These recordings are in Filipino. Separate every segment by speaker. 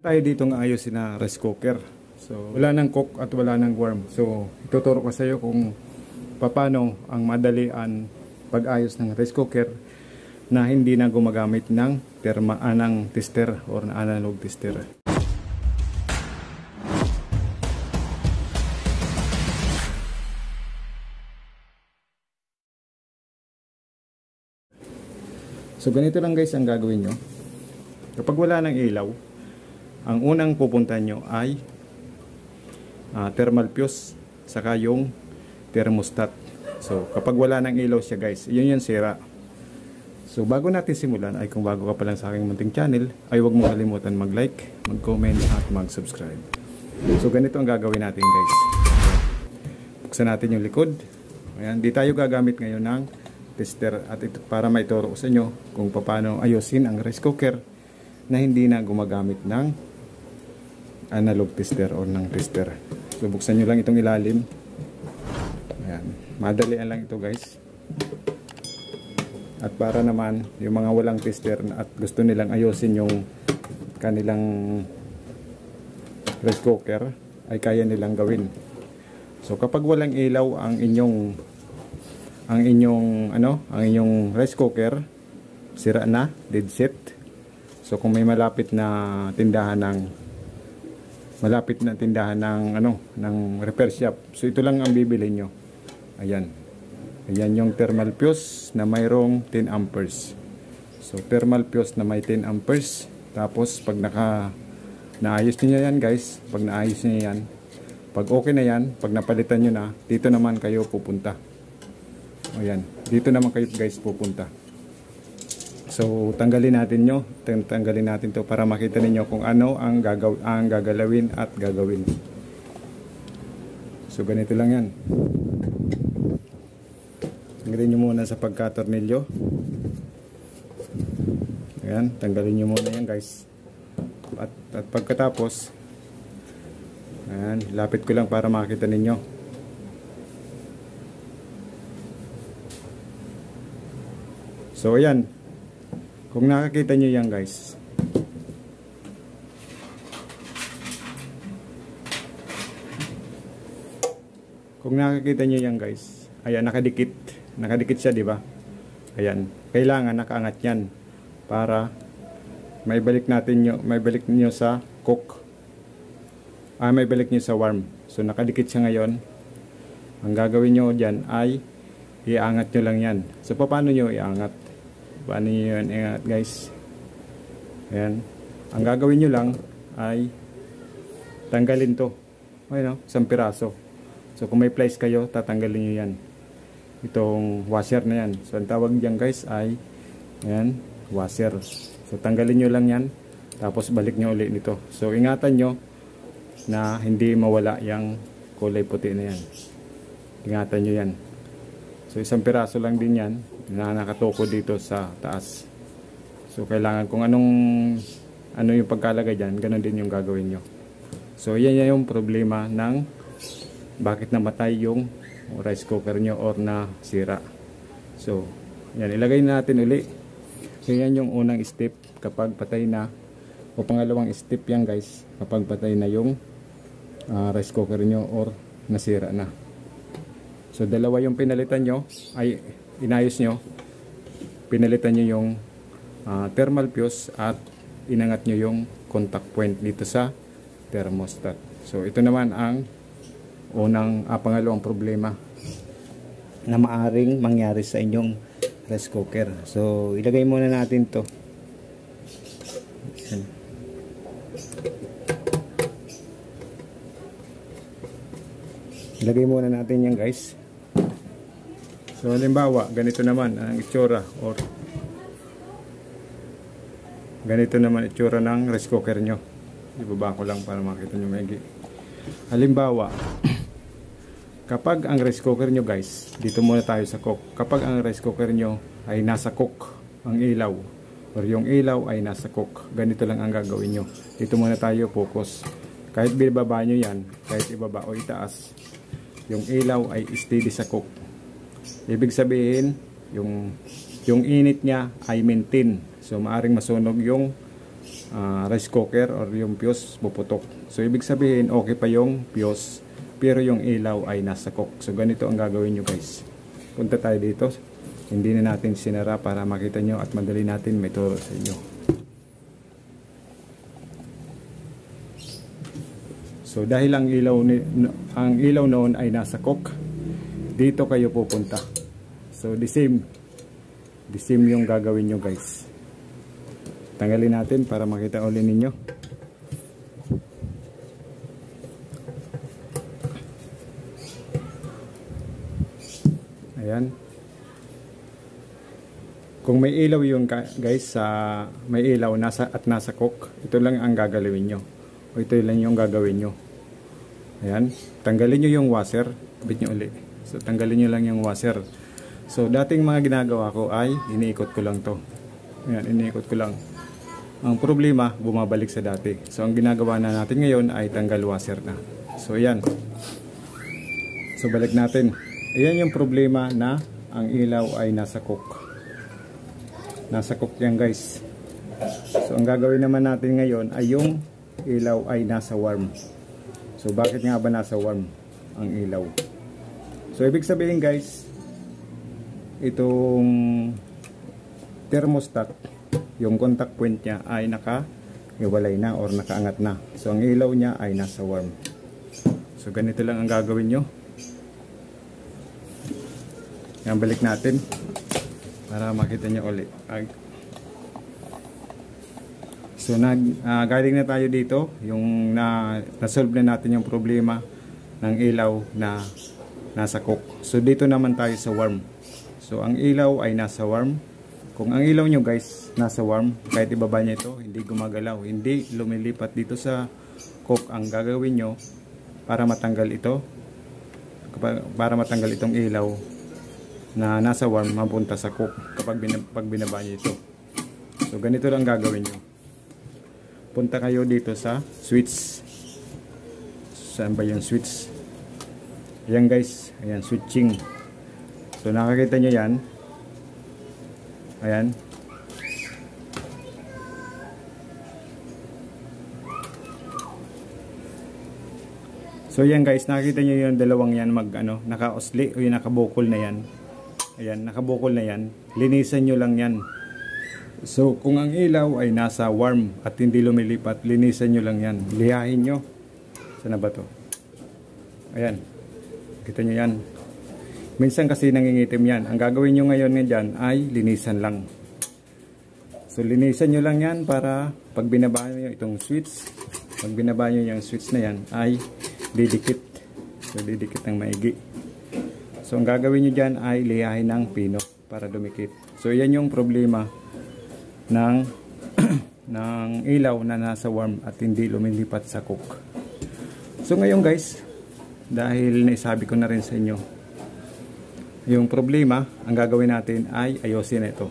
Speaker 1: Tayo dito ng ayusin na rice cooker. So, wala nang cook at wala nang warm. So, ituturo ko sa iyo kung paano ang madalian pag-ayos ng rice cooker na hindi na gumagamit ng ng tester or analog tester. So, ganito lang guys ang gagawin nyo. Kapag wala nang ilaw, ang unang pupuntahan nyo ay thermal fuse saka yung thermostat. So kapag wala nang ilaw siya guys, yun yung sira. So bago natin simulan ay kung bago ka pa lang sa aking munting channel ay huwag mo kalimutan mag-like, mag-comment at mag-subscribe. So ganito ang gagawin natin guys. Buksan natin yung likod. Ayan, di tayo gagamit ngayon ng tester at ito para maituro ko sa inyo kung paano ayusin ang rice cooker na hindi na gumagamit ng analog tester o ng tester. So buksan nyo lang itong ilalim. Ayan. Madalian lang ito guys. At para naman yung mga walang tester at gusto nilang ayusin yung kanilang rice cooker ay kaya nilang gawin. So kapag walang ilaw ang inyong rice cooker, sira na, dead set. So kung may malapit na tindahan ng repair shop. So ito lang ang bibili nyo. Ayan. Ayan yung thermal fuse na mayroong 10 amperes. So thermal fuse na may 10 amperes. Tapos pag naayos niyo yan guys, pag naayos niyo yan, pag okay na yan, pag napalitan nyo na, dito naman kayo pupunta. Ayan. Dito naman kayo guys pupunta. So tanggalin natin to para makita ninyo kung ano ang gagalawin at gagawin. So ganito lang yan. Tanggalin nyo muna sa pagkatornilyo. Ayan, tanggalin nyo muna yan guys. At pagkatapos, ayan, lapit ko lang para makita ninyo. So ayan. Kung nakakita nyo yan guys, ayan, nakadikit siya, di ba? Ayan, kailangan nakaangat yan para may balik nyo sa cook. May balik nyo sa warm. So nakadikit siya ngayon. Ang gagawin nyo dyan ay iangat nyo lang yan. So paano nyo iangat? Paano nyo yan iangat guys? Ayan. Ang gagawin nyo lang ay tanggalin to. Ayun, isang piraso. So kung may pliers kayo, tatanggalin nyo yan. Itong washer na yan. So ang tawag dyan guys ay ayan, washer. So tanggalin nyo lang yan. Tapos balik nyo ulit nito. So ingatan nyo na hindi mawala yung kulay puti na yan. Ingatan nyo yan. So isang piraso lang din yan na nakatuko dito sa taas. So kailangan kung ano yung pagkalagay dyan, ganun din yung gagawin nyo. So yan yung problema ng bakit namatay yung rice cooker nyo or nasira. So yan, ilagay natin uli. So yan yung unang step kapag patay na, o pangalawang step yan guys kapag patay na yung rice cooker nyo or nasira na. So dalawa yung pinalitan nyo, ay inayos nyo, pinalitan nyo yung thermal fuse at inangat nyo yung contact point dito sa thermostat. So ito naman ang pangalawang problema na maaring mangyari sa inyong rice cooker. So ilagay muna natin to. Ilagay muna natin yan guys. So halimbawa, ganito naman ang itsura or ganito naman itsura ng rice cooker nyo. Ibaba ko lang para makita nyo maigi. Halimbawa, kapag ang rice cooker nyo guys, dito muna tayo sa cook. Kapag ang rice cooker nyo ay nasa cook, ang ilaw, or yung ilaw ay nasa cook, ganito lang ang gagawin nyo. Dito muna tayo focus. Kahit ibaba nyo yan, kahit ibaba o itaas, yung ilaw ay steady sa cook. Ibig sabihin, yung init niya ay maintain. So maaring masunog yung rice cooker or yung fuse puputok. So ibig sabihin okay pa yung fuse pero yung ilaw ay nasa cook. So ganito ang gagawin nyo guys. Punta tayo dito. Hindi na natin sinara para makita nyo at madali natin may turo sa inyo. So dahil ang ilaw noon ay nasa cook, dito kayo pupunta. So the same yung gagawin nyo guys. Tanggalin natin para makita ulit ninyo. Ayan. Kung may ilaw yung guys, may ilaw nasa cook, ito lang ang gagawin nyo. O ito lang yung gagawin nyo. Ayan. Tanggalin nyo yung washer. Bit nyo ulit. So tanggalin nyo lang yung washer. So dating mga ginagawa ko ay iniikot ko lang to. Ayan, iniikot ko lang. Ang problema, bumabalik sa dati. So ang ginagawa na natin ngayon ay tanggal washer na. So ayan. So balik natin. Ayan yung problema na ang ilaw ay nasa cook. Nasa cook yan guys. So ang gagawin naman natin ngayon ay yung ilaw ay nasa warm. So bakit nga ba nasa warm ang ilaw? So ibig sabihin guys, itong thermostat, yung contact point niya ay naka-iwalay na or nakaangat na. So ang ilaw niya ay nasa warm. So ganito lang ang gagawin nyo. Yan, balik natin para makita nyo ulit. So galing na tayo dito, yung na-solve na natin yung problema ng ilaw na nasa cook. So dito naman tayo sa warm. So ang ilaw ay nasa warm. Kung ang ilaw nyo guys nasa warm, kahit ibaba nyo ito, hindi gumagalaw, hindi lumilipat dito sa cook. Ang gagawin nyo para matanggal ito, para matanggal itong ilaw na nasa warm, mapunta sa cook kapag binaba nyo ito. So ganito lang gagawin nyo. Punta kayo dito sa switch. Saan ba yung switch? Ayan guys, ayan, switching. So nakakita nyo yan. Ayan. So yan guys, nakikita nyo yung dalawang yan naka-osli o yung nakabukol na yan. Ayan, nakabukol na yan. Linisan nyo lang yan. So kung ang ilaw ay nasa warm at hindi lumilipat, linisan nyo lang yan. Lihahin nyo. Saan na ba to? Ayan. Kita nyo yan. Minsan kasi nangingitim yan. Ang gagawin nyo ngayon dyan ay linisan lang. So linisan nyo lang yan para pag binaba nyo itong switch, pag binaba nyo yung switch na yan ay didikit. So didikit ng maigi. So ang gagawin nyo dyan ay lihahin ng pino para dumikit. So yan yung problema ng ng ilaw na nasa warm at hindi lumilipat sa cook. So ngayon guys, dahil naisabi ko na rin sa inyo yung problema, ang gagawin natin ay ayusin ito.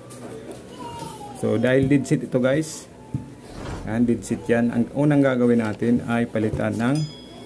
Speaker 1: So dahil dead set ito guys, dead set yan, ang unang gagawin natin ay palitan ng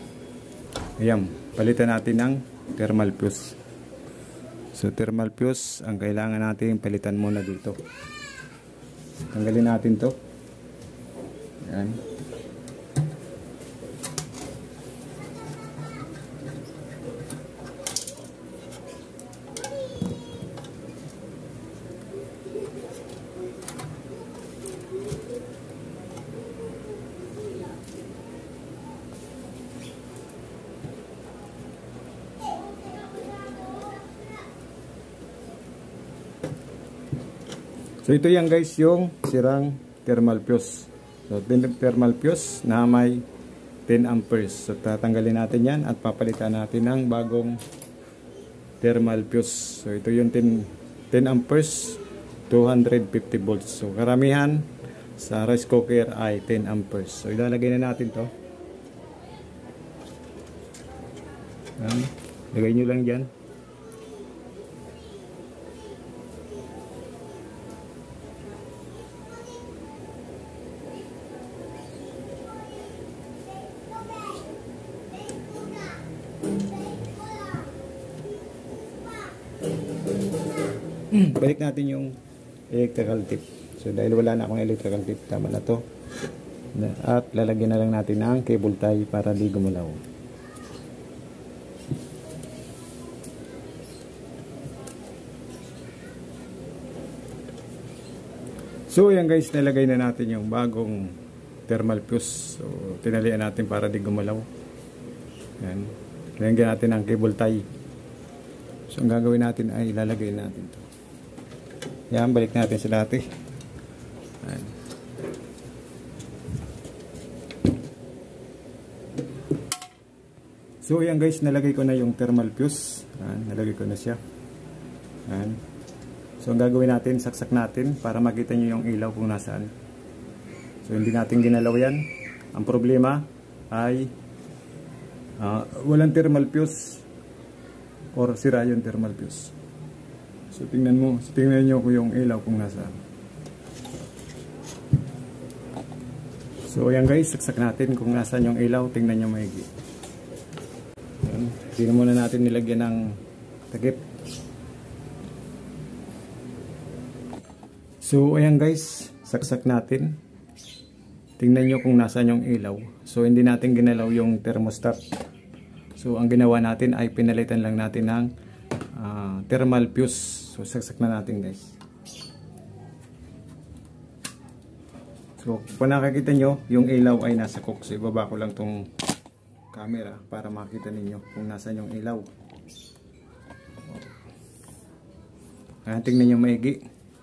Speaker 1: palitan natin ng thermal fuse. So thermal fuse ang kailangan natin palitan muna dito. Tanggalin natin to. Ayan. So ito yan guys, yung sirang thermal fuse. So thermal fuse na may 10 amperes. So tatanggalin natin yan at papalitan natin ng bagong thermal fuse. So ito yung 10 amperes, 250 volts. So karamihan sa rice cooker ay 10 amperes. So ilalagay na natin to. Lagay nyo lang dyan. Balik natin yung electrical tip. So dahil wala na akong electrical tip, tama na to. At lalagyan na lang natin ang cable tie para di gumalaw. So yan guys, nilagay na natin yung bagong thermal fuse. So tinalian natin para di gumalaw. Yan. Lagyan natin ang cable tie. So ang gagawin natin ay ilalagay natin to. Yan, balik natin sa dati. Yan. So yan guys, nalagay ko na yung thermal fuse. Yan, nalagay ko na siya. Yan. So ang gagawin natin, saksak natin para makita nyo yung ilaw kung nasaan. So hindi natin ginalaw yan. Ang problema ay walang thermal fuse or sira yung thermal fuse. So tingnan mo, tingnan nyo ko yung ilaw kung nasaan. So ayan guys, saksak natin kung nasaan yung ilaw. Tingnan nyo maigi. Hindi na muna natin nilagyan ng takip. So ayan guys, saksak natin. Tingnan nyo kung nasaan yung ilaw. So hindi natin ginalaw yung thermostat. So ang ginawa natin ay pinalitan lang natin ng thermal fuse. So saksak na natin guys. So kung nakikita nyo, yung ilaw ay nasa cook. So ibaba ko lang tong camera para makita ninyo kung nasaan yung ilaw. Ayan, tingnan nyo maigi.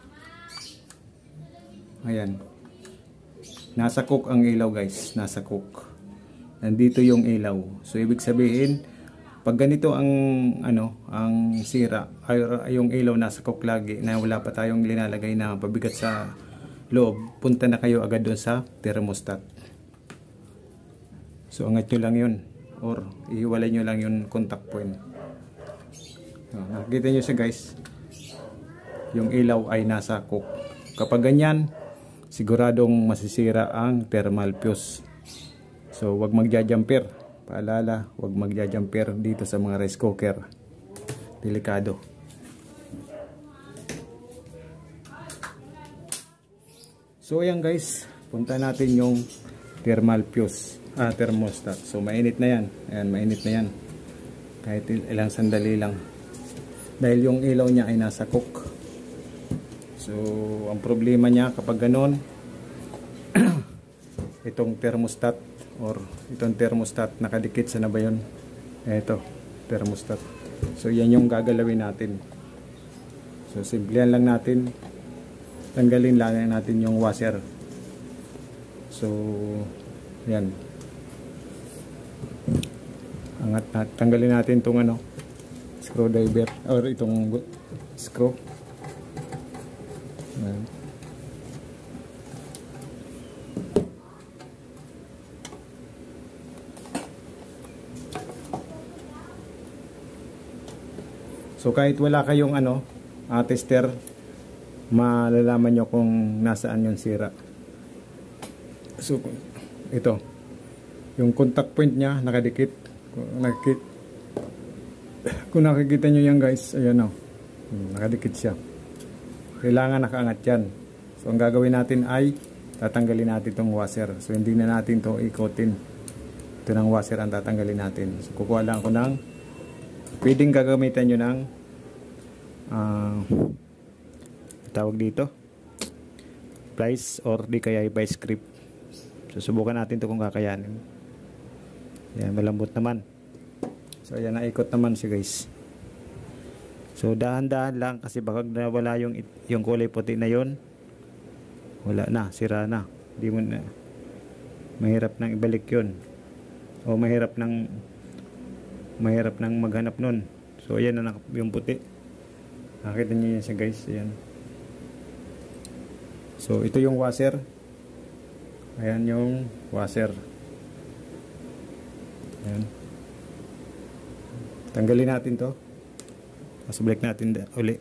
Speaker 1: Ayan. Nasa cook ang ilaw guys. Nasa cook. Nandito yung ilaw. So ibig sabihin, pag ganito ang ang sira, ay yung ilaw nasa cook lagi na wala pa tayong linalagay na pabigat sa loob, punta na kayo agad doon sa thermostat. So angat nyo lang yun or ihiwalay nyo lang yung contact point. So, nakikita nyo siya guys, yung ilaw ay nasa cook. Kapag ganyan, siguradong masisira ang thermal fuse. So wag magja-jumper. Paalala, wag magja-jumper dito sa mga rice cooker. Delikado. So ayan guys, punta natin yung thermal fuse. Thermostat. So mainit na yan. Ayan, mainit na yan. Kahit ilang sandali lang. Dahil yung ilaw niya ay nasa cook. So ang problema niya kapag ganon, itong thermostat or itong thermostat nakadikit sa na ba yun? Ito, thermostat. So yan yung gagalawin natin. So simplihan lang natin. Tanggalin lang natin yung washer. So yan. Tanggalin natin itong screwdriver or itong screw. Ayan. So kahit wala kayong tester, malalaman nyo kung nasaan yung sira. So ito, yung contact point nya nakadikit. Kung nakikita nyo yan guys, ayan nakadikit siya. Kailangan nakaangat yan. So ang gagawin natin ay tatanggalin natin itong washer. So hindi na natin to ikotin. Ito ng washer ang tatanggalin natin. So kukuha lang ako ng, pwedeng gagamitan nyo ng tawag dito, pliers or di kaya vice grip. So subukan natin to kung kakayanin. Yan, malambot naman. So ayan, naikot naman siya guys. So dahan-dahan lang kasi baka nawala yung kulay puti na yon, wala na, sira na. Di mo na, mahirap nang ibalik yon o mahirap nang maghanap nun. So ayan na yung puti. Nakita niyo yan siya guys. Ayan. So ito yung washer. Ayan yung washer. Ayan. Tanggalin natin to. Mas balik natin uli.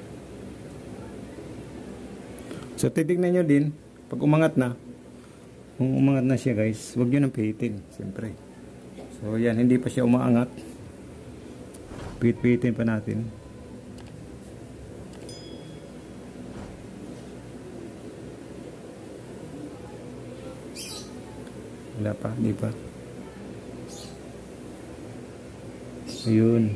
Speaker 1: So titignan nyo din pag umangat na, Kung umangat na siya guys, huwag nyo nang pihitin, siyempre. So yan, hindi pa siya umaangat. Pihit-pihitin pa natin. Wala pa, di pa. Ayun.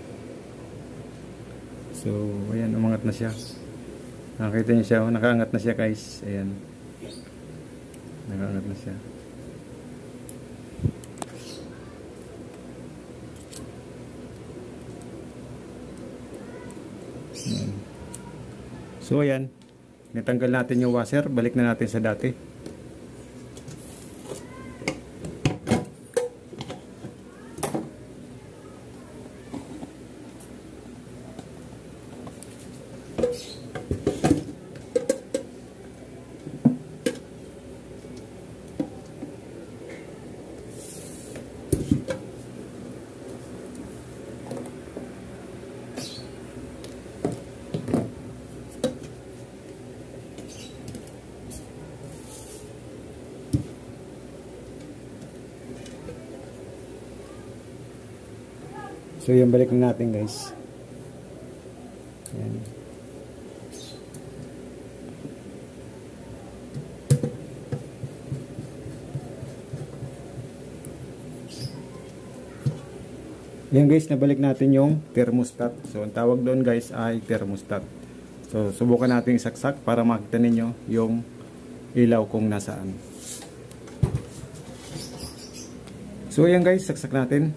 Speaker 1: So, ayan, umangat na siya. Nakita niyo siya, nakaangat na siya guys. Ayan. Nakaangat na siya. Ayan. So, ayan. Natanggal natin yung washer. Balik na natin sa dati. So yan, balik na natin guys. Yan. Yan guys, nabalik natin yung thermostat. So ang tawag doon guys ay thermostat. So subukan natin isaksak para makita ninyo yung ilaw kung nasaan. So yan guys, saksak natin.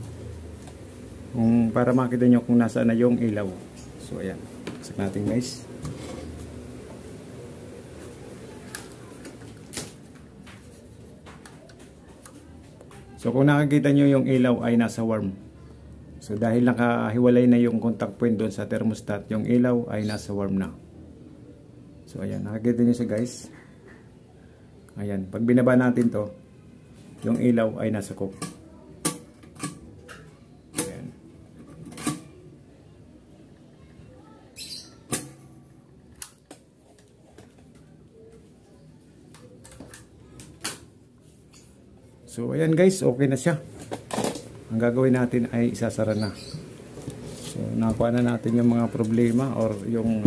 Speaker 1: Para makita nyo kung nasaan na yung ilaw. So ayan, saksak natin guys. So kung nakikita nyo yung ilaw ay nasa warm. So dahil nakahiwalay na yung contact point doon sa thermostat, yung ilaw ay nasa warm na. So ayan, nakikita nyo siya guys. Ayan, pag binaba natin to, yung ilaw ay nasa cook. So ayan guys, okay na siya. Ang gagawin natin ay isasara na. So nakuha na natin yung mga problema or yung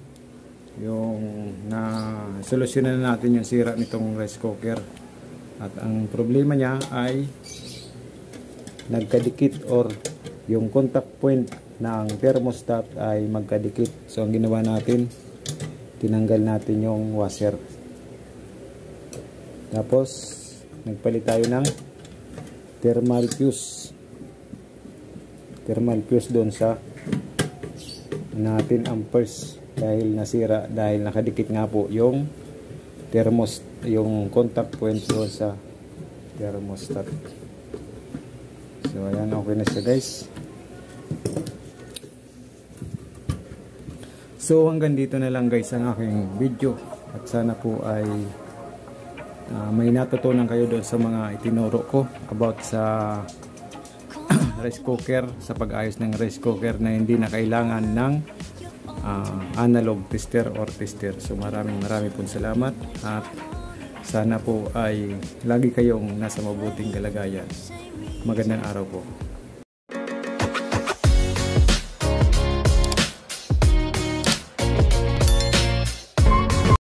Speaker 1: na solusyonan na natin yung sira nitong rice cooker. At ang problema niya ay nagkadikit or yung contact point ng thermostat ay magkadikit. So ang ginawa natin, tinanggal natin yung washer. Tapos nagpalit tayo ng thermal fuse doon sa natin amperes dahil nasira, dahil nakadikit nga po yung yung contact point doon sa thermostat. So ayan, okay na siya guys. So hanggang dito na lang guys ang aking video, at sana po ay may natutunan kayo doon sa mga itinuro ko about sa rice cooker, sa pag-ayos ng rice cooker na hindi na kailangan ng analog tester or tester. So maraming pong salamat, at sana po ay lagi kayong nasa mabuting kalagayan. Magandang araw po.